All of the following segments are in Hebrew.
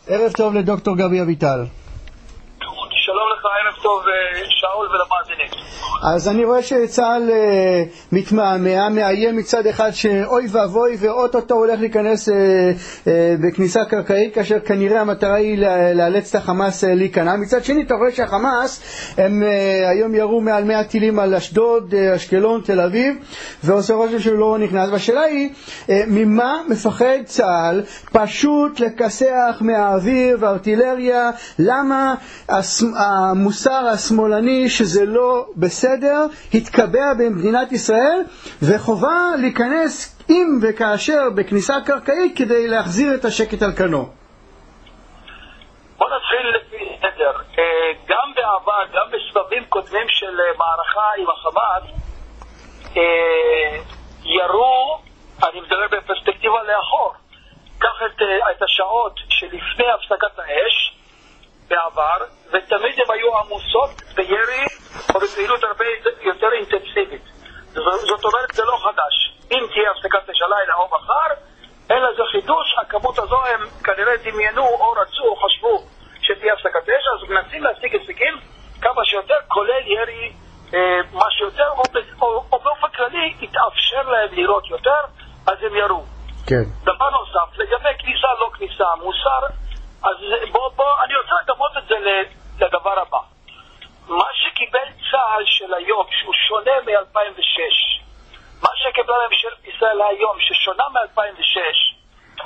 ערב טוב לדוקטור גבי אביטל. שלום לך, ערב טוב שאול ולמאזינים. אז אני רואה שצה"ל מתמהמה, מאיים מצד אחד שאוי ואבוי ואוטוטו הולך להיכנס בכניסה קרקעית, כאשר כנראה המטרה היא לאלץ את החמאס להיכנע. מצד שני אתה רואה שהחמאס הם היום ירו מעל 100 טילים על אשדוד, אשקלון, תל אביב, ועושה רושם שהוא לא נכנס. והשאלה היא, ממה מפחד צה"ל? פשוט לכסח מהאוויר וארטילריה? למה המוסר השמאלני שזה לא בסדר התקבע במדינת ישראל, וחובה להיכנס אם וכאשר בכניסה קרקעית כדי להחזיר את השקט על כנו? בוא נתחיל לפי סדר. גם בעבר, גם בסבבים קודמים של מערכה עם החמאס, ירו, אני מדבר בפרספקטיבה לאחור, קח את השעות שלפני הפסקת האש בעבר, ותמיד הן היו עמוסות בירי או בפעילות הרבה יותר אינטנסיבית. זאת אומרת, זה לא חדש. אם תהיה הפסקת אש הלילה או מחר, אלא זה חידוש. הכמות הזו הם כנראה דמיינו או רצו או חשבו שתהיה הפסקת אש, אז מנסים להשיג הישגים כמה שיותר, כולל ירי מה שיותר, או באופן כללי יתאפשר להם לירות יותר, אז הם ירו. כן. דבר נוסף, לגבי כניסה לא כניסה, מוסר, אז אני רוצה לגמות את זה לדבר הבא. מה שקיבל צה"ל של היום, שהוא שונה מ-2006, מה שקיבלה ממשלת ישראל היום, ששונה מ-2006,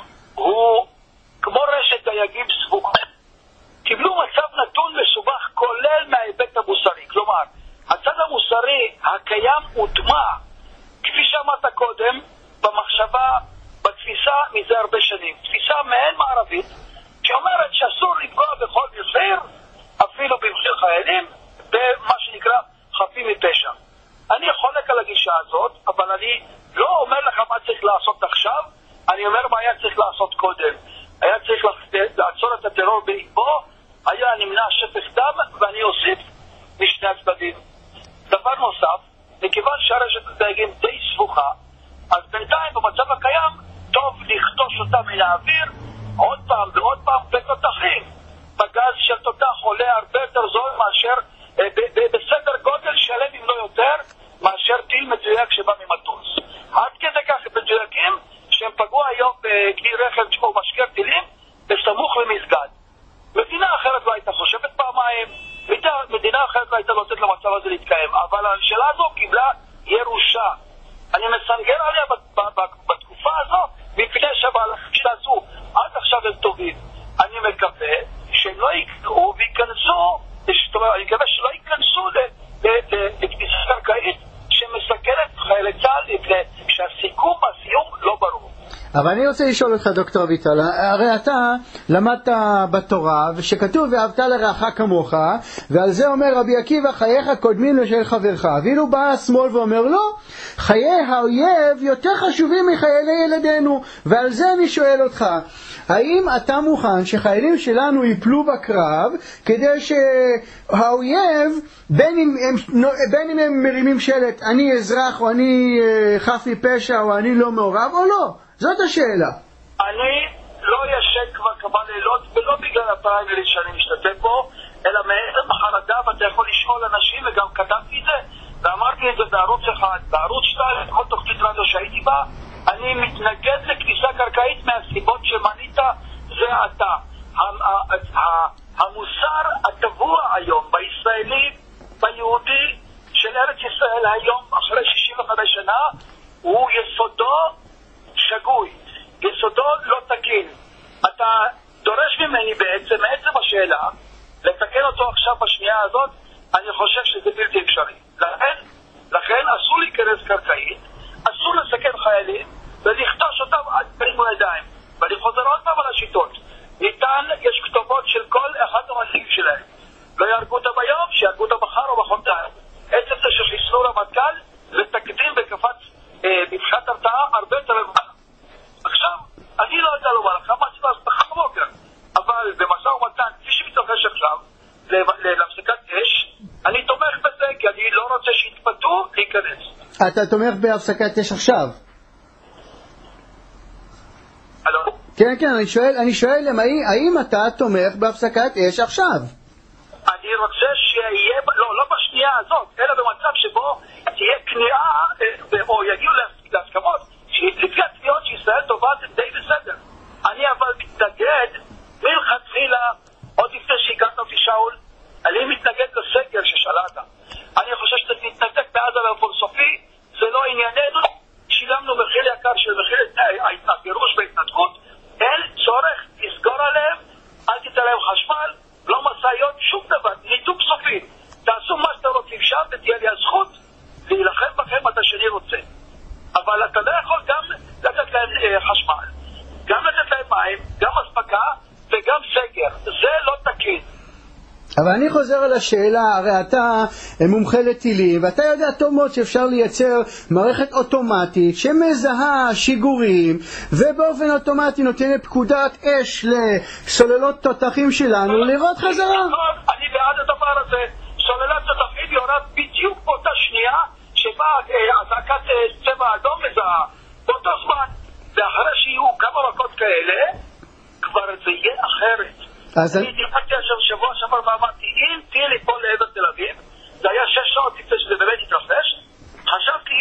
הוא כמו רשת דייגים סבוכה. קיבלו מצב נתון מסובך, כולל מההיבט המוסרי. כלומר, הצד המוסרי הקיים הוטמע, כפי שאמרת קודם, במחשבה, בתפיסה מזה הרבה שנים. תפיסה מעין מערבית, שאומרת שאסור לפגוע בכל מחיר, אפילו במחיר חיילים, במה שנקרא חפים מפשע. אני חולק על הגישה הזאת, אבל אני לא אומר לך מה צריך לעשות עכשיו, אני אומר מה היה צריך לעשות קודם. היה צריך לעצור את הטרור בעקבו, היה נמנע שפך דם, ואני אוסיף משני הצדדים. דבר נוסף, מכיוון שהרשת הדייגים די סבוכה, אז בינתיים במצב הקיים טוב לכתוש אותה מן האוויר, עוד פעם ועוד פעם בתותחים. בגז של תותח עולה הרבה יותר זול מאשר, בסדר גודל שלם אם לא יותר, מאשר טיל מדויק שבא ממטוס. עד כדי כך מדויקים שהם פגעו היום בכלי רכב שהוא משקר טילים בסמוך למסגד. מדינה אחרת לא הייתה חושבת פעמיים, מדינה אחרת לא הייתה נותנת למצב הזה להתקיים, אבל השאלה הזו קיבלה ירושה. אני מסנגר עליה בתקופה הזו, מפני שהמהלכים שעשו עד עכשיו הם טובים. אני מקווה שהם לא יקרו וייכנסו, אני מקווה שלא ייכנסו לכניסה קרקעית שמסכנת חיילי צה"ל, שהסיכום והסיום לא ברור. אבל אני רוצה לשאול אותך, דוקטור אביטל, הרי אתה למדת בתורה, ושכתוב ואהבת לרעך כמוך, ועל זה אומר רבי עקיבא, חייך קודמים לשל חברך. ואילו בא השמאל ואומר לא, חיי האויב יותר חשובים מחיילי ילדינו. ועל זה אני שואל אותך, האם אתה מוכן שחיילים שלנו ייפלו בקרב, כדי שהאויב, בין אם הם מרימים שלט, אני אזרח או אני חף מפשע או אני לא מעורב או לא? זאת השאלה. אני לא ישן כבר כמה לילות, ולא בגלל הפריימריז שאני משתתף בו, אלא מעצם החרדה, ואתה יכול לשאול אנשים, וגם כתבתי את זה, ואמרתי את זה בערוץ 1, בערוץ 2, כל תוכנית רדיו שהייתי בה, אני מתנגד לכניסה קרקעית מהסיבות שמנית, זה אתה. המוסר הטבוע היום, בישראלי, ביהודי, של ארץ ישראל היום, אחרי 65 שנה, הוא יסודו שגוי, יסודו לא תקין. אתה דורש ממני מעצם השאלה, לתקן אותו עכשיו בשנייה הזאת, אני חושב שזה בלתי אפשרי. לכן אסור להיכנס קרקעית, אסור לסכן חיילים, ולכתוש אותם עד פרימו ידיים. ואני חוזר עוד פעם על השיטות. ניתן, יש כתובות של כל אחד המנהיגים שלהם. לא יהרגו אותם היום, שיהרגו אותם מחר או מחרתיים. עצם זה שחיסלו רמטכ"ל, זה תקדים וקפץ מבחינת הרתעה הרבה יותר למעלה. עכשיו, אני לא יודע לומר לך מה צריך לעשות מחר בבוקר, אבל במשא ומתן, כפי שמתרחש עכשיו, להפסקת אש, אני תומך בזה, כי אני לא רוצה שיתפתו להיכנס. אתה תומך בהפסקת אש עכשיו? הלו? כן, כן, אני שואל האם אתה תומך בהפסקת אש עכשיו? אני רוצה שיהיה, לא בשנייה הזאת, אלא במצב שבו תהיה כניעה, או יגיעו להסכמות, לפי התביעות שישראל טובה זה די בסדר. אני אבל מתנגד, מלכתחילה, עוד לפני שהגעת אותי שאול, אני מתנגד לסגר ששאלת. אני חושב שאתה תתנתק בעזה באופן סופי, זה לא ענייננו, שילמנו מחיר יקר של מחיר הגירוש וההתנתקות, אין צורך לסגור עליהם, אל תיתן להם חשמל, לא מסעיות, שום דבר, ניתוק סופי. תעשו מה שאתם רוצים שם ותהיה לי הזכות להילחם בכם מתי שאני רוצה. אבל אתה לא יכול גם לתת להם חשמל, גם לתת להם מים, גם אספקה וגם סגר. זה לא תקין. אבל אני חוזר על השאלה, הרי אתה מומחה לטילים, ואתה יודע טוב מאוד שאפשר לייצר מערכת אוטומטית שמזהה שיגורים, ובאופן אוטומטי נותנת פקודת אש לסוללות תותחים שלנו לראות חזרה. אני בעד הדבר הזה. סוללת תותחים יורד בדיוק באותה שנייה שבה אזעקת צבע אדום מזהה באותו זמן, ואחרי שיהיו כמה מכות כאלה כבר זה יהיה אחרת. אני דיברתי שבוע שעבר ואמרתי, אם תהיה לי פה לעבר תל אביב, זה היה 6 שעות לפני שזה באמת התרחש, חשבתי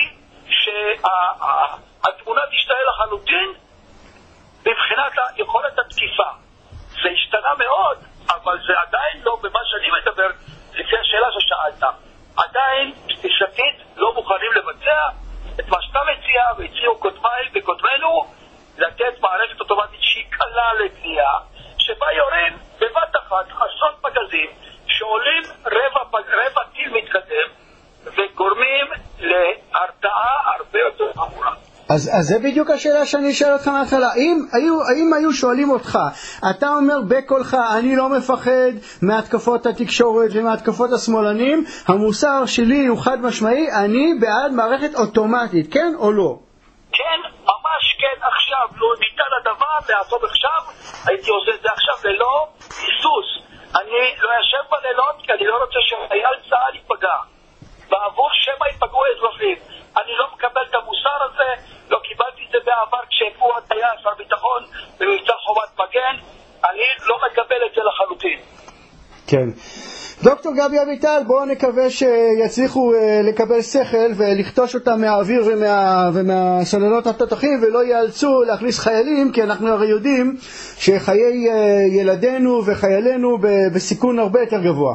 שהתמונה תשתנה לחלוטין מבחינת יכולת התקיפה. זה השתנה מאוד, אבל זה עדיין לא במה שאני מדבר, לפי השאלה ששאלת. עדיין, תפיסתית, לא מוכנים לבצע את מה שאתה מציע, והציעו קודמיי וקודמנו, לתת מערכת אוטומטית שהיא קלה לבנייה, שבה יורים בבת אחת עשרות פגזים שעולים רבע טיל מתקדם וגורמים להרתעה הרבה יותר חמורה. אז זה בדיוק השאלה שאני אשאל אותך מההתחלה. האם היו שואלים אותך, אתה אומר בקולך, אני לא מפחד מהתקפות התקשורת ומהתקפות השמאלנים, המוסר שלי הוא חד משמעי, אני בעד מערכת אוטומטית, כן או לא? כן, ממש כן, עכשיו, לא ניתן הדבר לעשות עכשיו, הייתי עושה את זה עכשיו ללא היסוס. אני לא ישב בלילות כי אני לא רוצה שחייל צה"ל ייפגע, בעבור שמא ייפגעו אזרחים. אני לא מקבל את המוסר הזה, לא קיבלתי את זה בעבר כשפואד היה שר ביטחון במבצע חומת מגן, אני לא מקבל את זה לחלוטין. כן. דוקטור גבי אביטל, בואו נקווה שיצליחו לקבל שכל ולכתוש אותם מהאוויר ומהסוללות התותחים ולא יאלצו להכניס חיילים, כי אנחנו הרי יודעים שחיי ילדינו וחיילינו בסיכון הרבה יותר גבוה.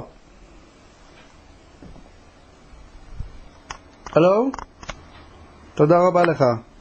הלו? תודה רבה לך.